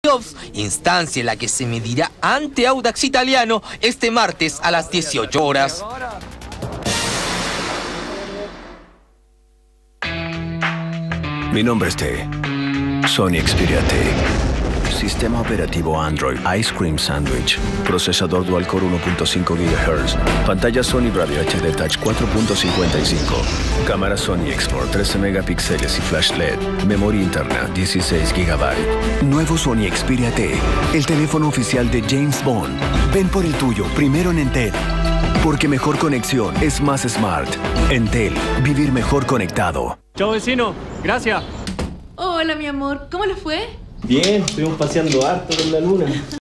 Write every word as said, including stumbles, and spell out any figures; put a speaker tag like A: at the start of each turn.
A: playoffs, instancia en la que se medirá ante Audax Italiano este martes a las dieciocho horas.
B: Mi nombre es T. Sony Xperia T. Sistema operativo Android, Ice Cream Sandwich, procesador dual-core uno punto cinco gigahertz, pantalla Sony Bravia H D Touch cuatro punto cincuenta y cinco, cámara Sony Export trece megapíxeles y flash L E D, memoria interna dieciséis gigabytes. Nuevo Sony Xperia T, el teléfono oficial de James Bond. Ven por el tuyo, primero en Entel. Porque mejor conexión es más smart. Entel, vivir mejor conectado.
C: Chao, vecino. Gracias.
D: Hola, mi amor. ¿Cómo le fue?
E: Bien, estuvimos paseando harto con la luna.